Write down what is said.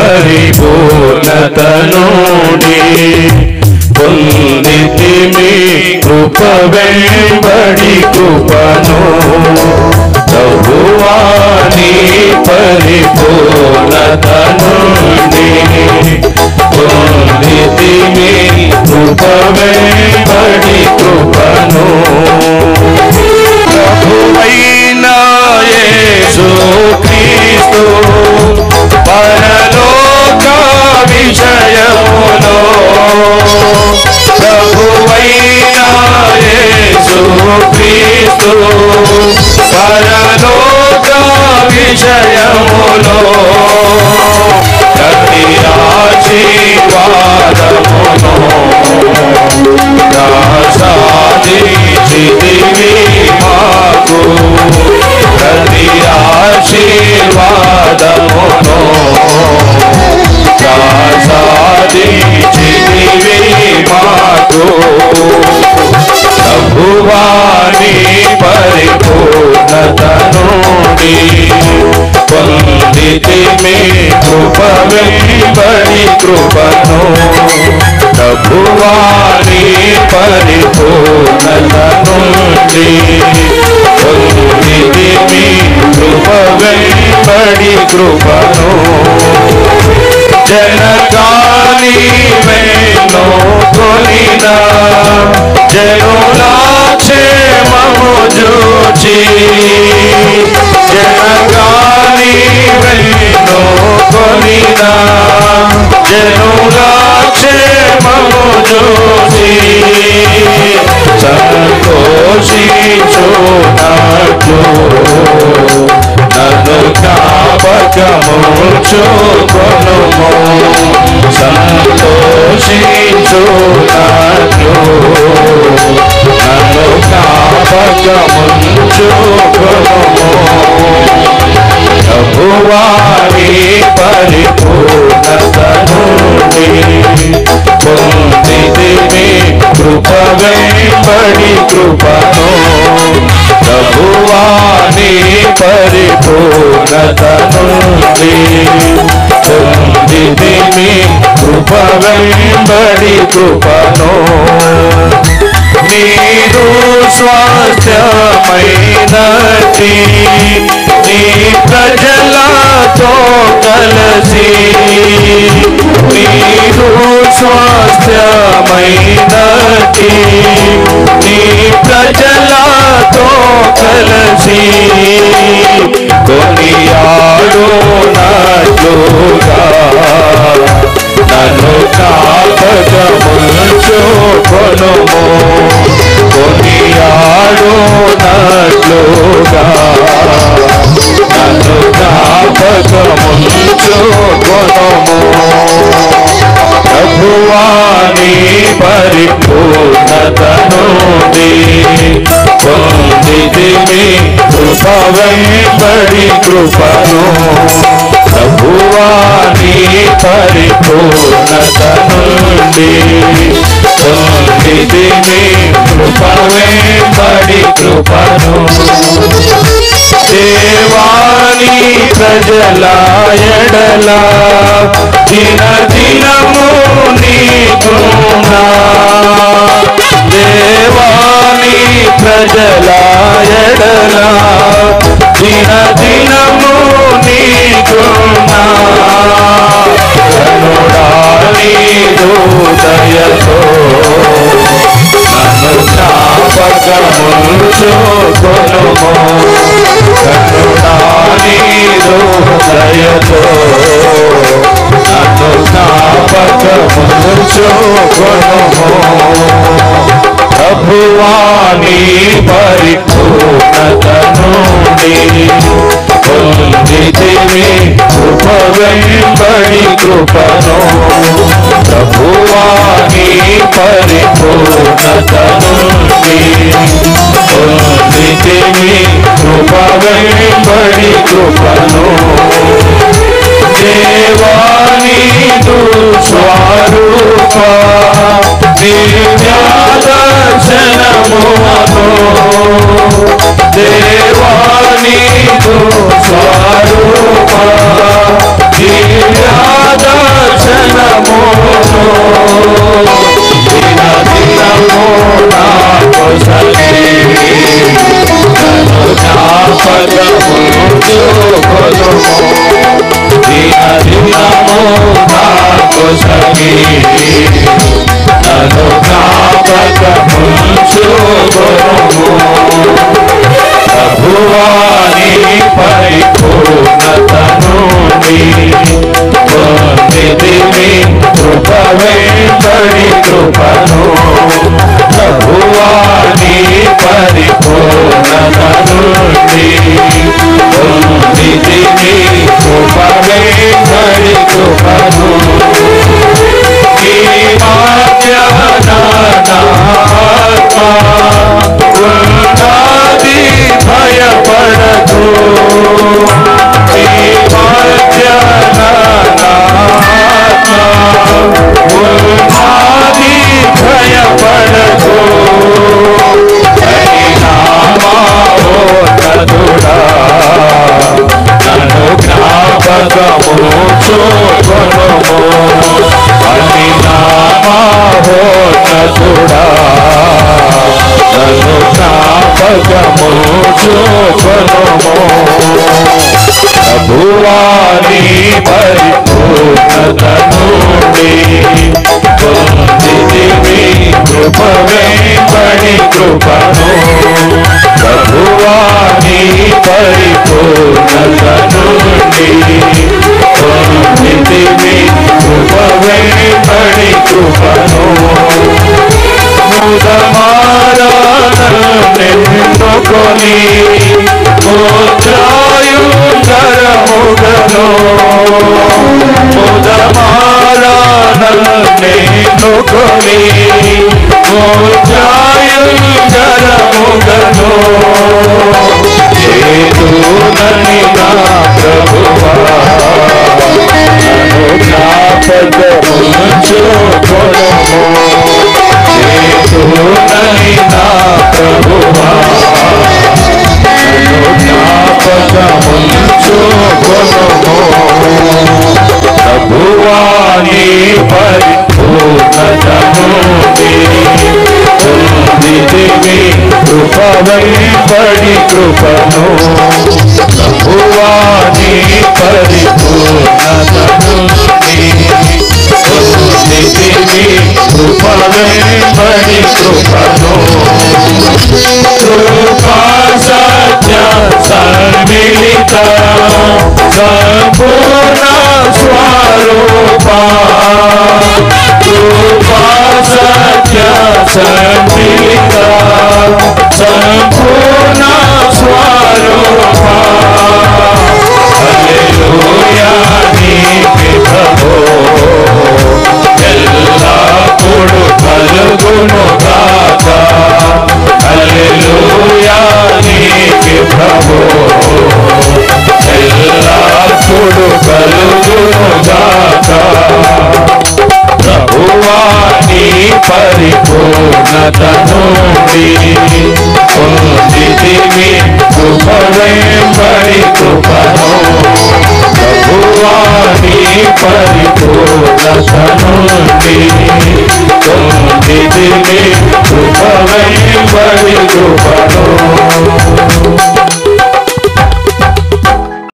పరిపూర్ణత నుండి పొందితిమి కృప వెంబడి కృపను ప్రభువా నీ పరిపూర్ణత నుండి పొందితిమి కృప వెంబడి కృపను ప్రభువైన యేసు క్రీస్తు పరలోక విషయములో ప్రభువైన యేసు క్రీస్తు పరలోక విషయములో ప్రతి ఆశీర్వాదమును ప్రసాదించితివి మాకు ప్రతి ఆశీర్వాదమును ప్రసాదించితివి మాకు ప్రభువా నీ పరిపూర్ణత నుండి పొందితిమి కృప వెంబడి కృపను ప్రభువా నీ పరిపూర్ణత నుండి పొందితిమి కృప వెంబడి కృపను జనకాని వెన్నో కొనిన జనుల క్షేమము చూచి జనకాని వెన్నో కొనిన జనుల క్షేమము చూచి సంతోషించునట్లు నన్ను జ్ఞాపకముంచుకొనుము సంతోషించునట్లు నన్ను జ్ఞాపకముంచుకొనుము ప్రభువా నీ పరిపూర్ణత నుండి పొందితిమి కృప వెంబడి కృపను ప్రభువా నీ పరిపూర్ణత నుండి పొందితిమి కృప వెంబడి కృపను నీరు స్వాస్థ్యమైనది నీ ప్రజలతో కలసి నీరు స్వాస్థ్యమైనది నీ ప్రజలతో కలసి కొనియాడునట్లుగా నన్ను జ్ఞాపకముంచుకొనుము కొనియాడునట్లుగా నన్ను జ్ఞాపకముంచుకొనుము ప్రభువా నీ పరిపూర్ణత నుండి పొందితిమి కృప వెంబడి కృపను ప్రభువా నీ పరిపూర్ణత నుండి పొందితిమి కృప వెంబడి కృపను దేవాని ప్రజల ఎడల దిన దినము నీ కృప దేవాని ప్రజల ఎడల దిన దినము నీ కృప కరుణా నీదు దయతో నన్ను జ్ఞాపకముంచుకొనుము కరుణా నీదు దయతో నన్ను జ్ఞాపకముంచుకొనుము ప్రభువా నీ పరిపూర్ణత నుండి పొందితిమి కృప వెంబడి కృపను ప్రభువా నీ పరిపూర్ణత నుండి పొందితిమి కృప వెంబడి కృపను దేవాని స్వరూప దివ్యాదర్శనమును దేవాని స్వరూప దివ్యాదర్శనమును నాకు సఖీ నన్ను జ్ఞాపకముంచుకొనుము దినదినము నాకు సఖీ నన్ను జ్ఞాపకముంచుకొనుము ప్రభువా నీ పరిపూర్ణత నుండి పొందితిమి కృప వెంబడి కృపను ప్రభువా నీ పరిపూర్ణత నుండి పొందితిమి కృప వెంబడి కృపను నీ మాధ్యాత్మ ఉన్నది భయపడదు నీ మాధ్యాత్మ ఉన్నది భయపడదు నామోన్నతుడా నన్ను జ్ఞాపకముంచుకొనుము అని నామోన్నతుడా నన్ను జ్ఞాపకముంచుకొనుము ప్రభువా నీ పరిపూర్ణత నుండి పొందితిమి కృప వెంబడి కృపను ప్రభువా నీ పరిపూర్ణత నుండి పొందితిమి కృప వెంబడి కృపను ముదమారనెన్నుకొని ముద్రాయుధరముగను ముదమారనెన్నుకొని ముద్రాయుధరముగను చేతునని నా ప్రభువా నన్ను జ్ఞాపకముంచుకొనుము చేతునని నా ప్రభువా నన్ను జ్ఞాపకముంచుకొనుము ప్రభువా నీ పరిపూర్ణత నుండి పొందితిమి కృప వెంబడి కృపను ప్రభువా నీ పరిపూర్ణత నుండి పొందితిమి కృప వెంబడి కృపను కృపా సత్య సన్మిళిత సంపూర్ణ స్వరూపా కృపా సత్య సన్మిళిత సంపూర్ణ స్వరూపా హల్లెలూయా నీకే ప్రభో ఎల్లప్పుడు కలుగును గాక హల్లెలూయా నీకే ప్రభో ఎల్లప్పుడు కలుగును గాక ప్రభువా నీ పరిపూర్ణత నుండి పొందితిమి కృప వెంబడి కృపను ప్రభువా నీ పరిపూర్ణత నుండి పొందితిమి కృప వెంబడి కృపను